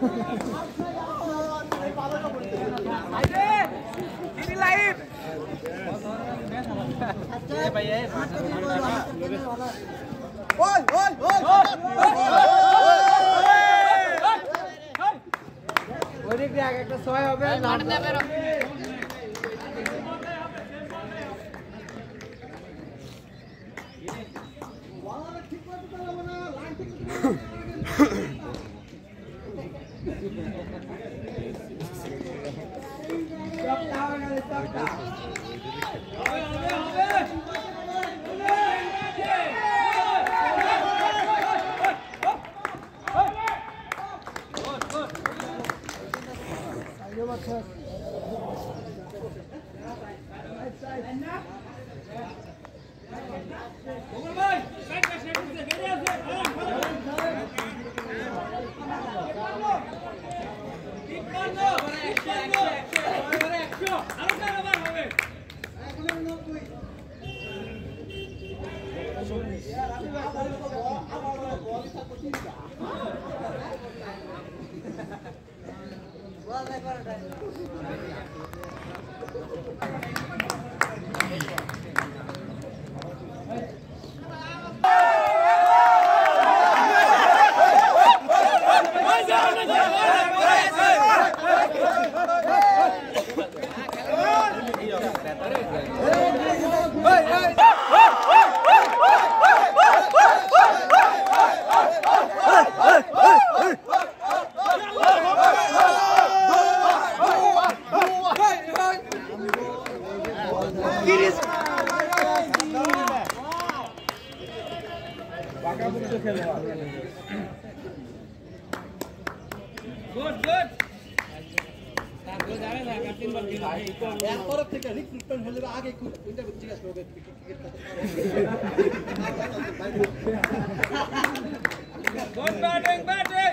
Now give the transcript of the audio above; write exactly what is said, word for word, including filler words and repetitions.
Ini live. Oi, oi, oi. ওই দিক দিয়ে একটা ছয় হবে মাঠে বেরো ঠিক করতে পারবো না লাইন ঠিক সব টাওয়া গেলে সব টাওয়া হবে হবে হবে Good, good. এক তরফ থেকে রিক্রুটমেন্ট হলে আগে কোনটা জিজ্ঞাসা করবে গুড ব্যাটিং ব্যাটিং